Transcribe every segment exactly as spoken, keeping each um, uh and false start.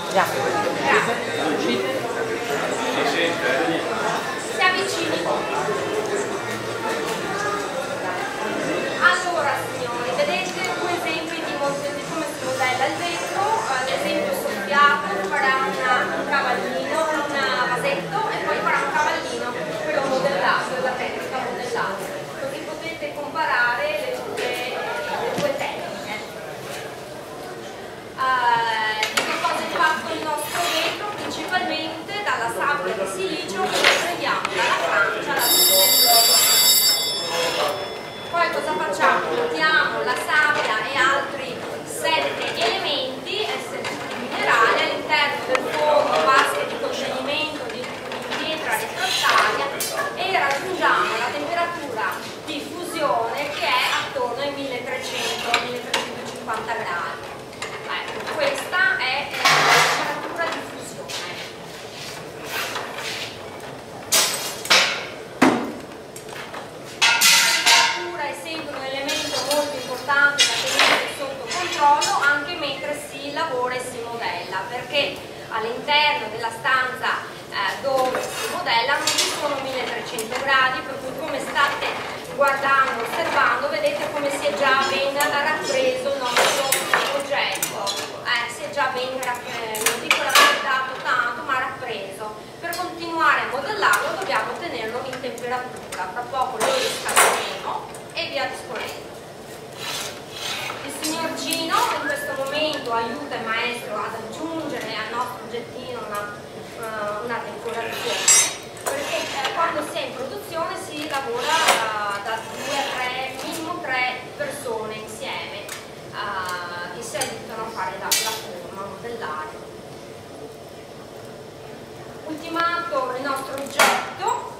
Grazie. Si avvicini. Allora signori, vedete due esempi di, di come si modella il vetro. L'esempio soffiato farà una, un cavallino, un vasetto e poi farà un cavallino, quello modellato, la tecnica modellata. Così potete comparare le due, le due tecniche. Uh, di che cosa è fatto il nostro vetro? Principalmente dalla sabbia di silicio che noi prendiamo dalla Francia, la poi cosa facciamo? Mettiamo la sabbia e altri sette elementi, esseri minerali, all'interno del forno base di contenimento di pietra refrattaria e raggiungiamo la temperatura di fusione che è attorno ai milletrecento milletrecentocinquanta gradi. Ecco, questa è la temperatura di fusione. La temperatura è sempre un elemento molto importante da tenere sotto controllo anche mentre si lavora e si modella, perché all'interno della stanza eh, dove si modella non ci sono milletrecento gradi, per cui come state guardando, osservando, vedete come si è già ben rappreso il nostro oggetto, eh, si è già ben rappreso, non dico raffreddato tanto, ma rappreso. Per continuare a modellarlo dobbiamo tenerlo in temperatura, tra poco lo riscalderemo e via discorrendo. Il signor Gino in questo momento aiuta il maestro ad aggiungere al nostro oggettino una, uh, una decorazione, perché eh, quando si è in produzione si lavora uh, da due a tre, minimo tre persone insieme uh, che si aiutano a fare la, la forma, a modellare. Ultimato il nostro oggetto,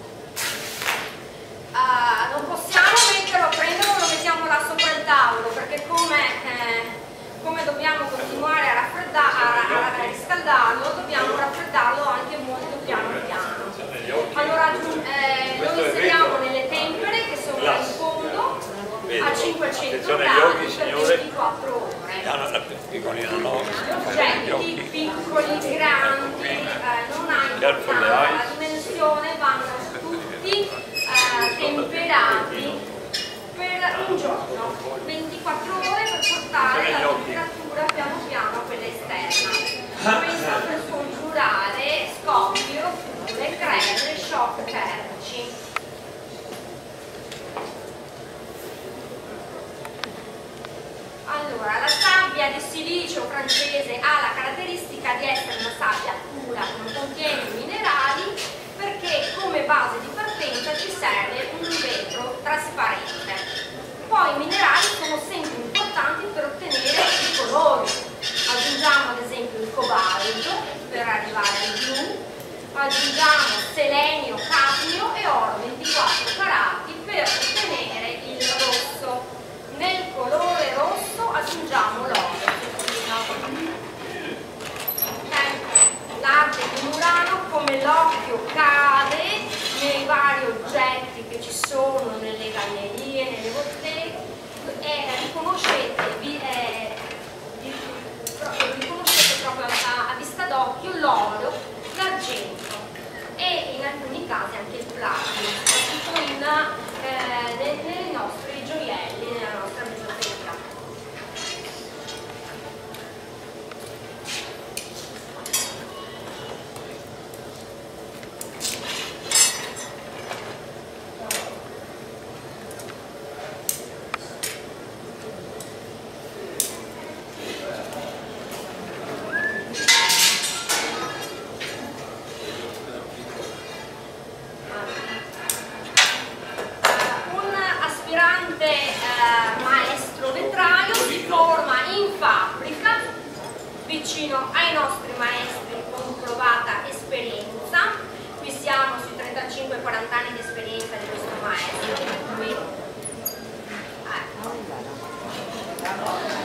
uh, non possiamo metterlo, prenderlo e lo mettiamo là sopra il tavolo, perché come, eh, come dobbiamo continuare a, raffreddare, a, a riscaldarlo, dobbiamo raffreddarlo anche molto piano piano. Allora eh, lo inseriamo nelle tempere che sono in fondo a cinquecento gradi per ventiquattro ore. Oggetti piccoli, grandi, eh, non ha importanza, la dimensione, vanno tutti eh, temperati per un giorno, ventiquattro ore per portare la temperatura piano piano a quella esterna. Questo per scongiurare scoppi, rotture, crede, shock termici. Allora, la sabbia di silicio francese ha la caratteristica di essere una sabbia pura, non contiene minerali, perché come base di partenza ci serve un vetro trasparente. Poi i minerali sono sempre importanti per ottenere i colori. Aggiungiamo ad esempio il cobalto per arrivare al blu, aggiungiamo selenio, cadmio e oro ventiquattro carati per ottenere il rosso. Nel colore rosso aggiungiamo l'oro. L'arte di Murano, come l'occhio cade nei vari oggetti che ci sono nelle gallerie, nelle botteghe, e riconoscete, vi, eh, riconoscete proprio a, a vista d'occhio l'oro, l'argento e in alcuni casi anche il platino, soprattutto in, eh, nei, nei nostri gioielli, nella nostra biblioteca. Vicino ai nostri maestri con provata esperienza. Qui siamo sui trentacinque quaranta anni di esperienza di questo maestro. Qui. Ecco.